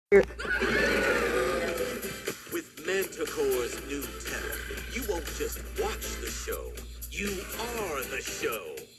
With Manticore's new tech, you won't just watch the show, you are the show.